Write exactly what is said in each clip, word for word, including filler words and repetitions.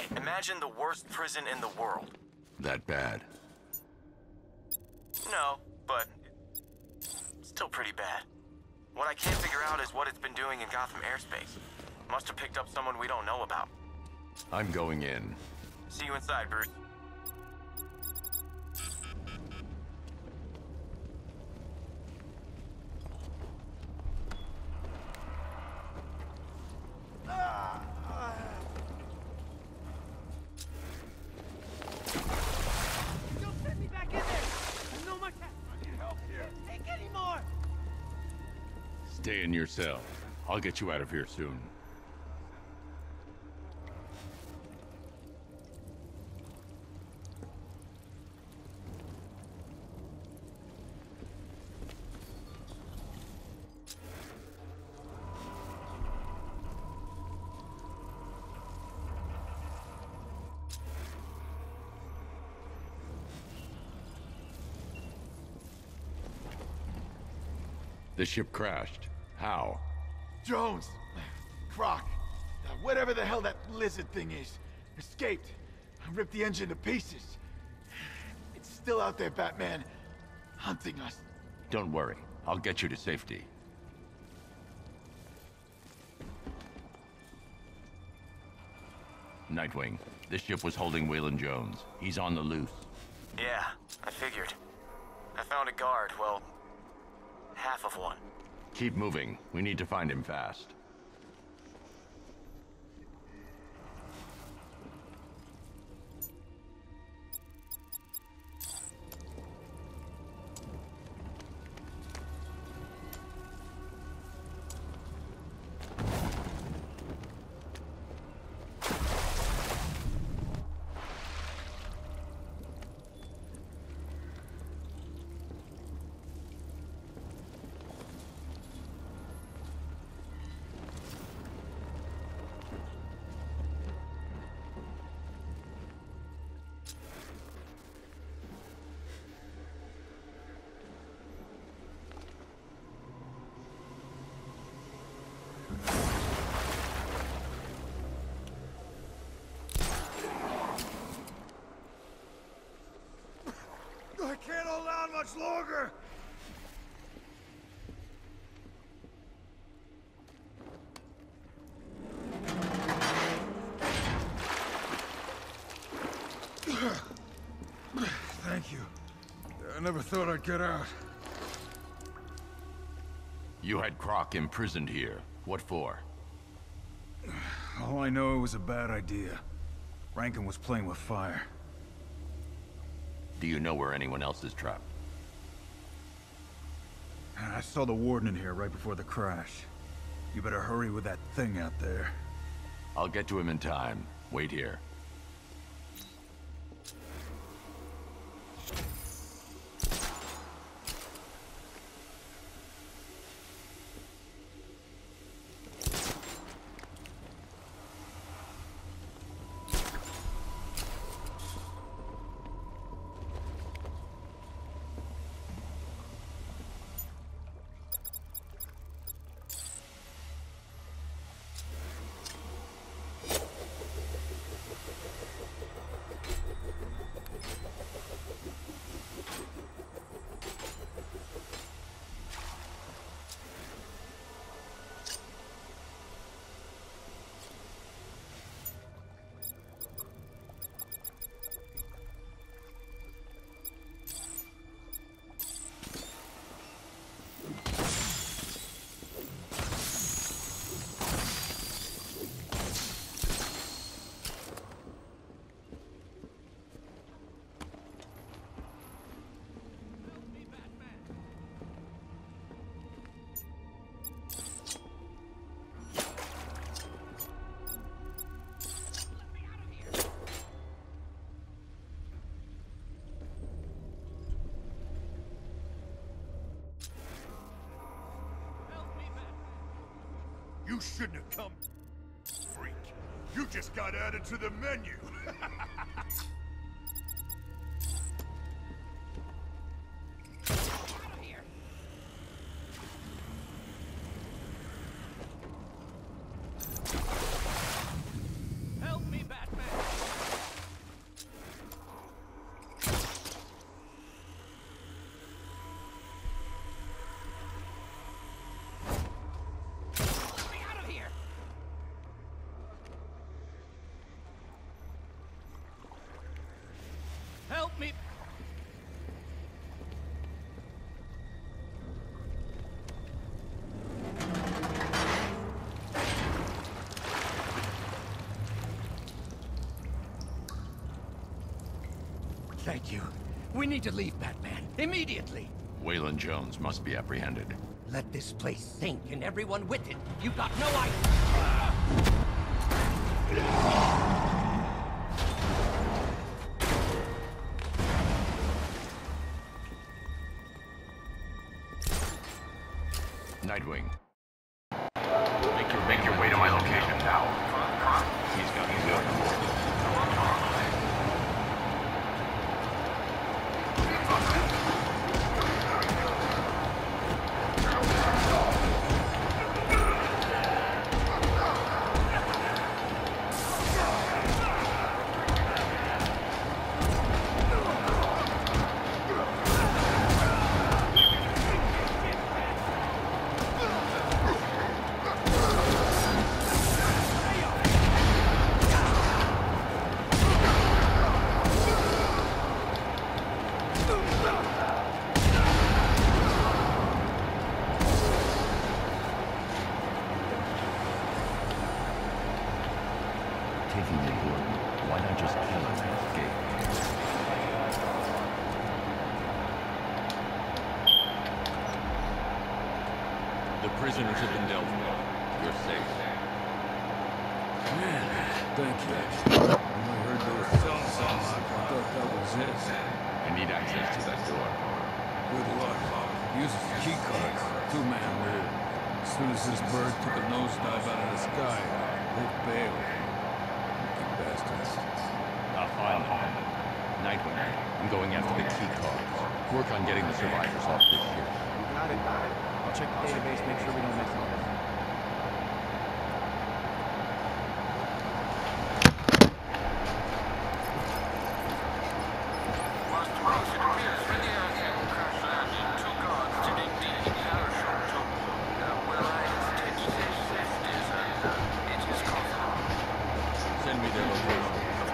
Imagine the worst prison in the world. That bad? No, but still pretty bad. What I can't figure out is what it's been doing in Gotham airspace. Must have picked up someone we don't know about. I'm going in. See you inside, Bruce. Don't send me back in there! I know my cat. I need help here. Take any more! Stay in your cell. I'll get you out of here soon. The ship crashed. How? Jones! Croc! uh, Whatever the hell that lizard thing is. Escaped. I ripped the engine to pieces. It's still out there, Batman. Hunting us. Don't worry. I'll get you to safety. Nightwing, this ship was holding Waylon Jones. He's on the loose. Yeah, I figured. I found a guard, well, half of one. Keep moving. We need to find him fast. I can't hold on much longer! Thank you. I never thought I'd get out. You had Croc imprisoned here. What for? All I know, it was a bad idea. Rankin was playing with fire. Do you know where anyone else is trapped? I saw the warden in here right before the crash. You better hurry with that thing out there. I'll get to him in time. Wait here. You shouldn't have come, freak. You just got added to the menu. Help me, Batman! me. Thank you. We need to leave, Batman. Immediately. Waylon Jones must be apprehended. Let this place sink and everyone with it. You got no idea. Nightwing. Make your, make your way to my location now. He's got me good. Taking the board, why not just kill him and escape? The prisoners have been dealt with. You're safe. Man, thank you. When I heard those sounds, I thought that was it. I need access to that door. Good luck. Uses key cards. Two-man rule. As soon as this bird took a nosedive out of the sky, it bailed. Lucky bastards. I'll find them. Nightwing, I'm going after the key cards. Work on getting the survivors off this ship. Got it. I'll check the database, make sure we don't miss anything. Send me their location.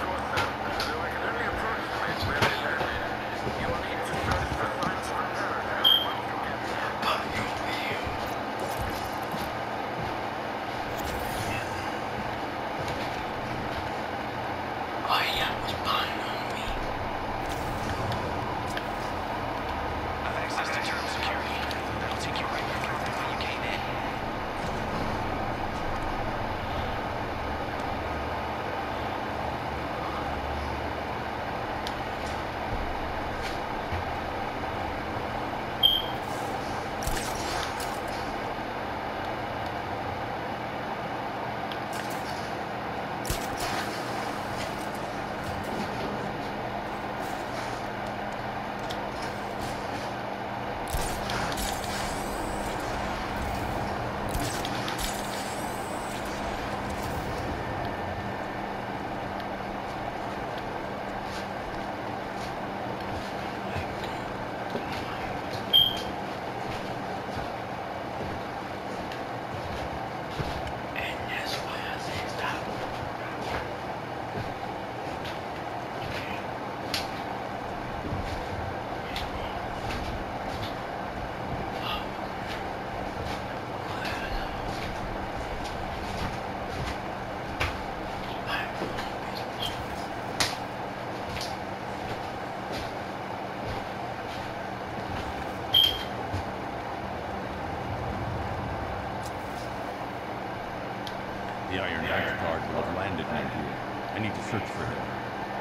The Iron Knight guard will have landed near here. I need to search for him.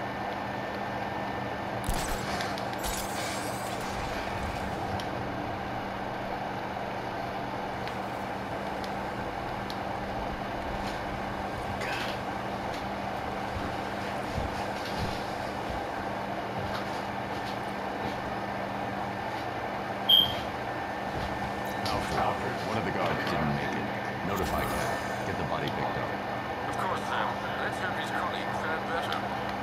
Alfred, one of the guards didn't make it. Notify him. Get the body picked up. Of course, Sam. Let's hope his colleagues fare better.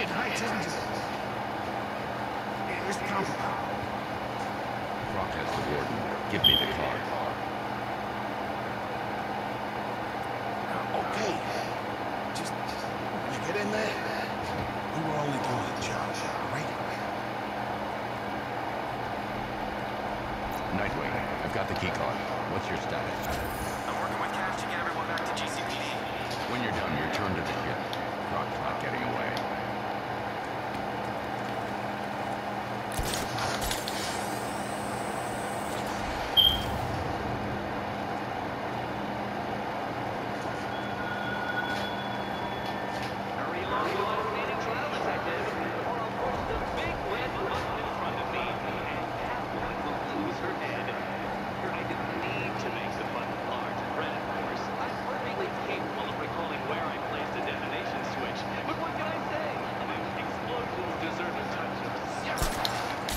Arcade Heights, isn't it? Here's the compound. Croc has the warden. Give me the card. Okay. Just, when you get in there, we were only doing a job, right? Nightwing, I've got the key card. What's your status? I'm working with Cash to get everyone back to G C P D. When you're done, return to the ship. Croc's not getting away. Hurry along, you outstanding trial detective, or I'll push the big red button in front of me, and Catwoman will lose her head. I didn't need to make the button large and red, of course. I'm perfectly capable of recalling where I placed the detonation switch. But what can I say? Explosions deserve a touch of serum.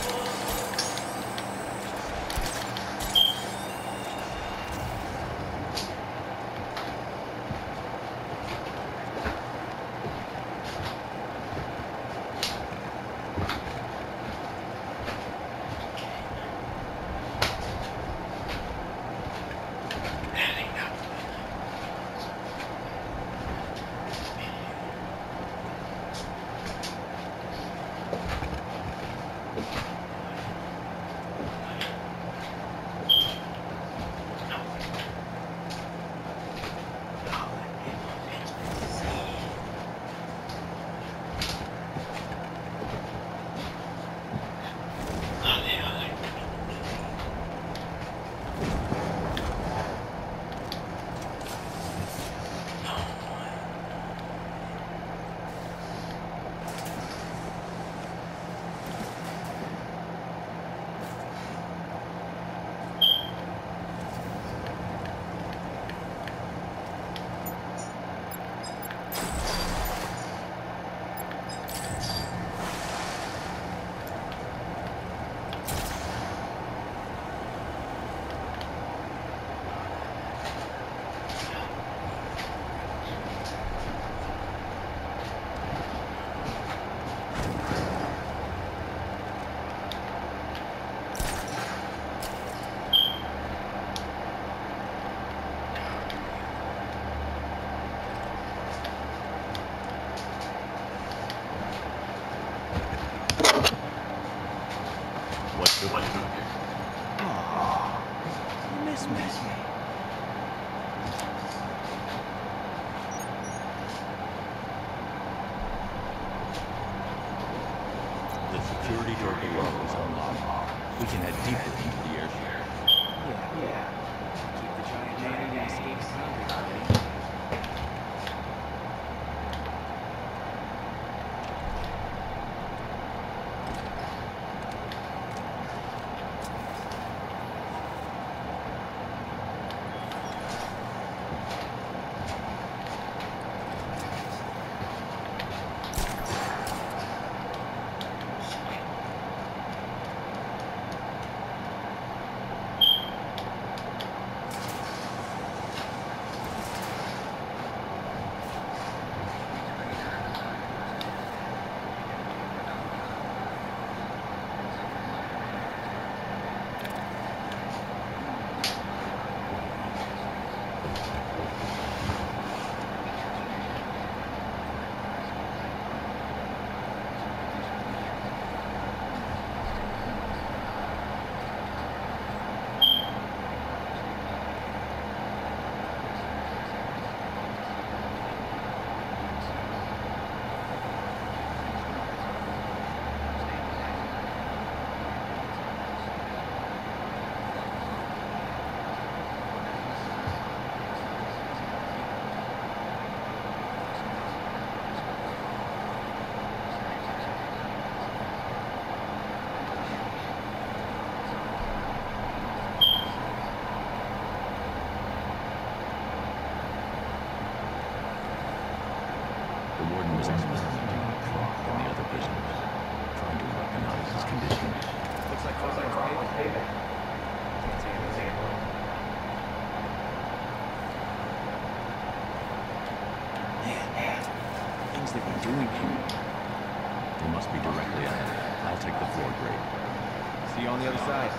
What's the one? You miss me. The security door below is unlocked. We can head deeper into the airship. Yeah, yeah. Keep the giant man and escape convict already. vehicle must be directly ahead. I'll take the floor grade. See you on the other side.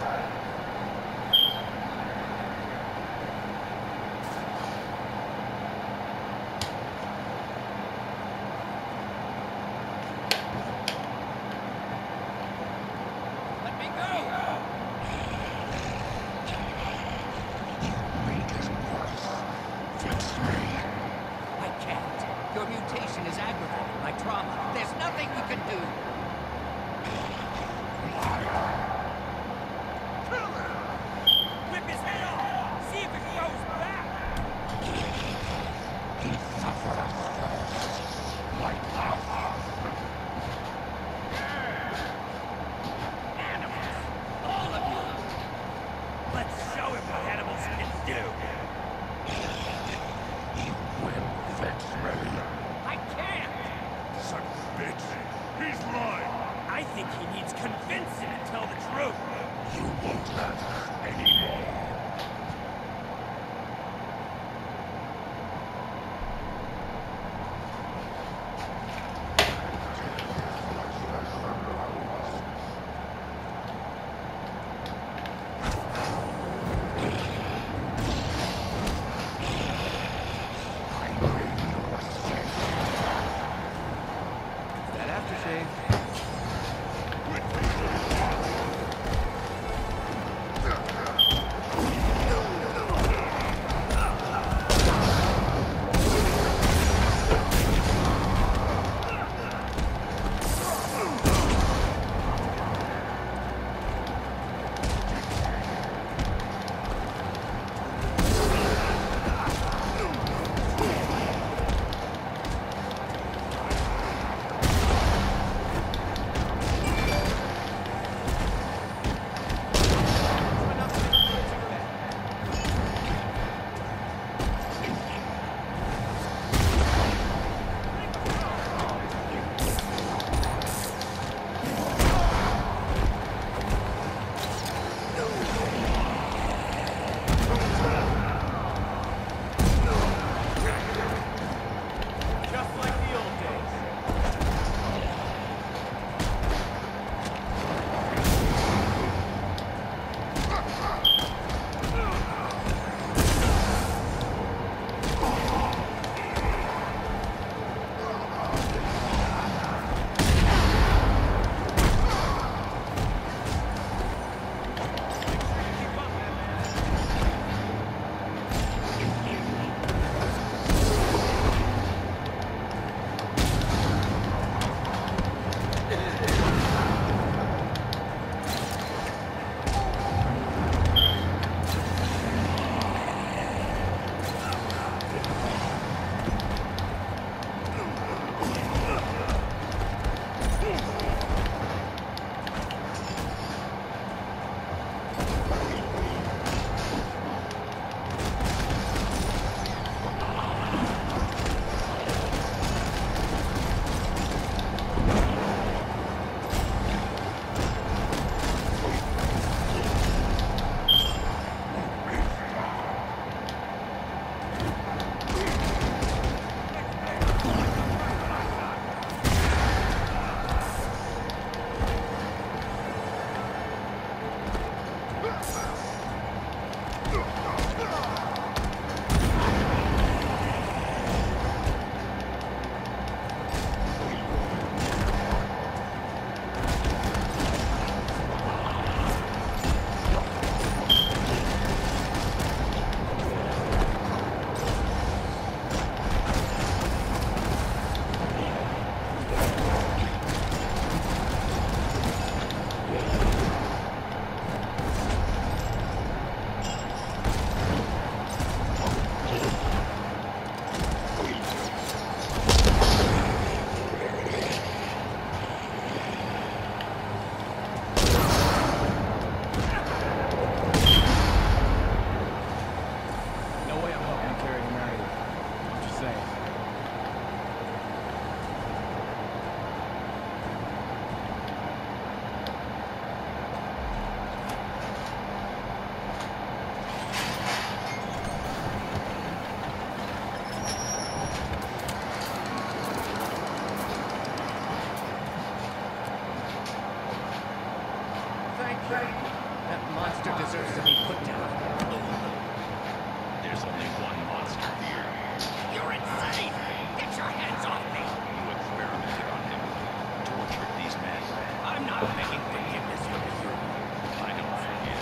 That monster deserves to be put down. There's only one monster here. You're insane! Get your hands off me! You experimented on him. Tortured these men. I'm not begging forgiveness from you. I don't forgive.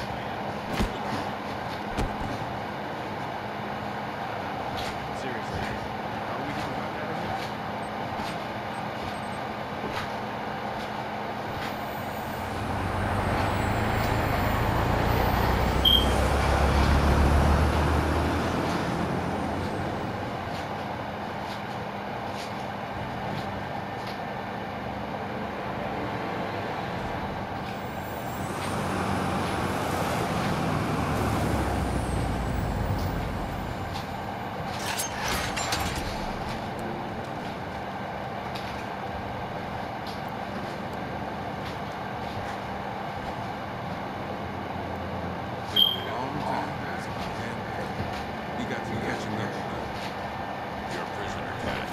Seriously, how are we gonna find out of here? Been a long time, man. You got some catching up to do. You're a prisoner, Cat.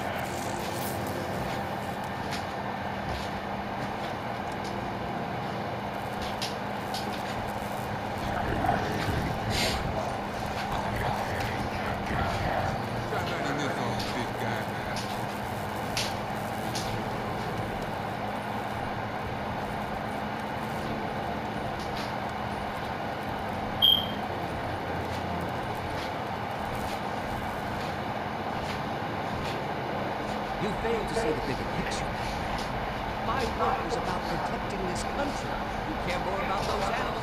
Try letting this on, big guy. You failed to see the bigger picture. My work was about protecting this country. You care more about those animals.